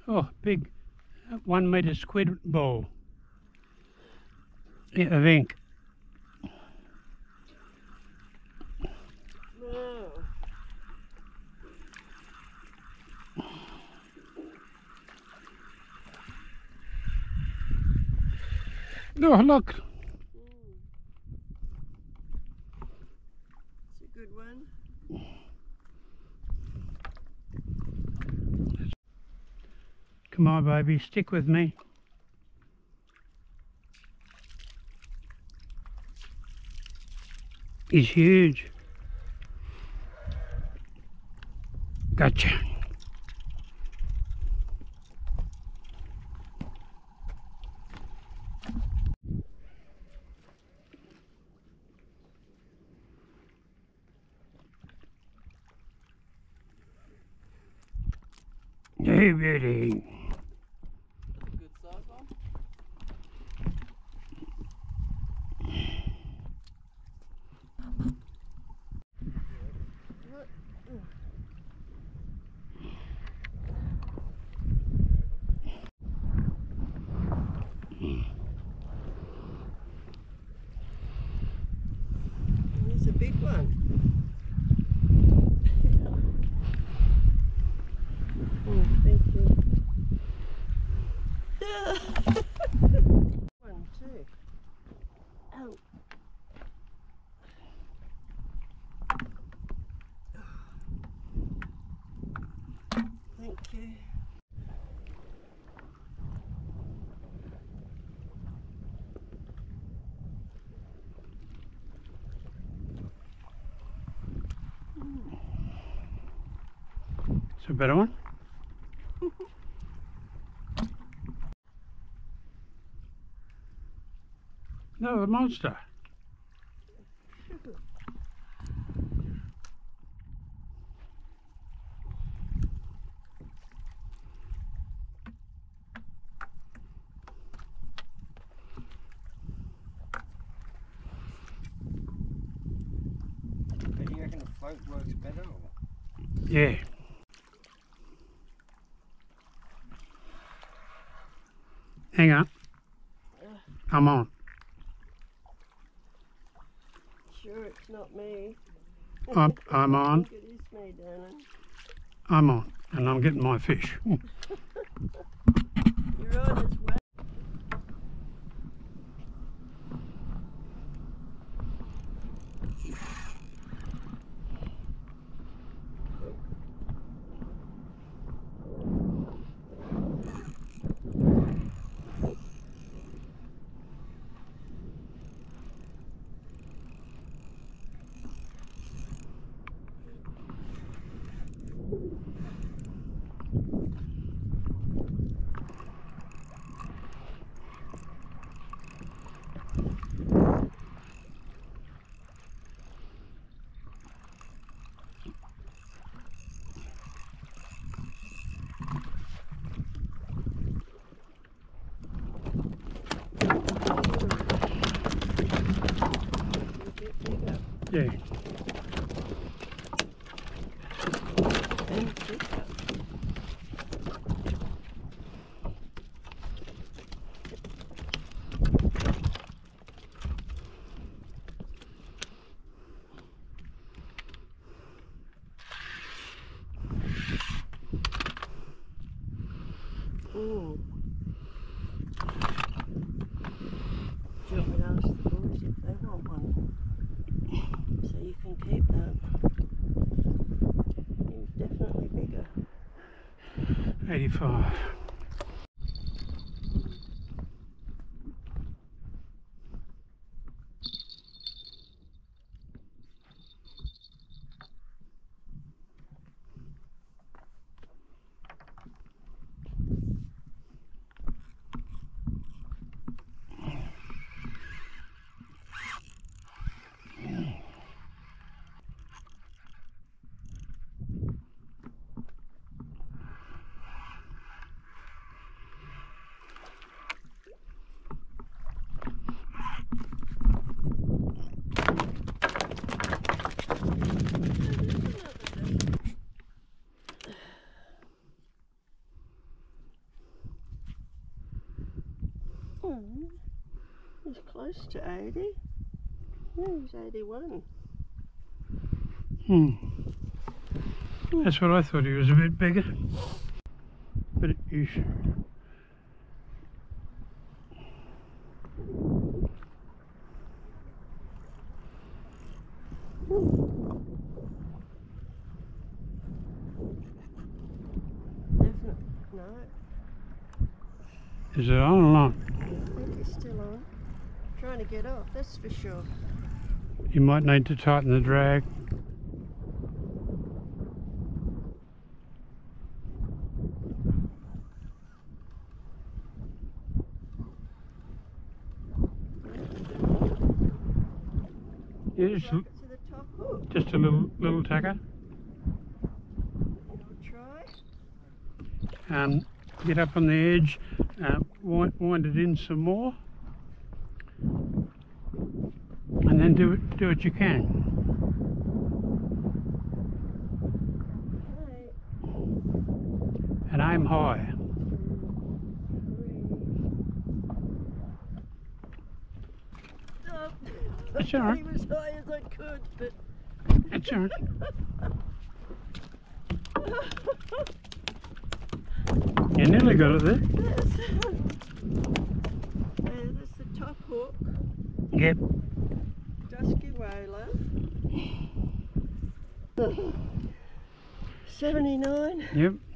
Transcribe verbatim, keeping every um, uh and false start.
Oh, big one metre squid ball of ink. Wow. Oh, look. Mm. It's a good one. Come on, baby, stick with me. He's huge. Gotcha. Hey, beauty. Good size one. He's a big one. Oh, thank you. One, two. Oh. Thank you. It's a better one. No, the monster. Do you reckon the float works better? Or? Yeah. Hang on. I'm on. Sure, it's not me. I'm, I'm on. I think it is me, darling. I'm on. And I'm getting my fish. You're on as well. Yeah. And thicker. Ooh. Do you want me to ask the boys if they want one? So you can keep that. He's definitely bigger. eighty-five. Hmm. He's close to eighty. Yeah, he's eighty-one. Hmm. That's what I thought, he was a bit bigger. But you should. Definitely. No. Is it on or not? I think he's still on. Trying to get off, that's for sure. You might need to tighten the drag. Yeah, just, Drag it to the top hook. just a little little tacker. I'll try. And get up on the edge, uh, wind, wind it in some more, and then do it, do what you can. Okay. And aim high. Stop. That's all right. I was high as I could, but That's all right. You nearly got it there. yes. And that's the top hook. Yep. Dusky Whaler. seventy-nine. Yep.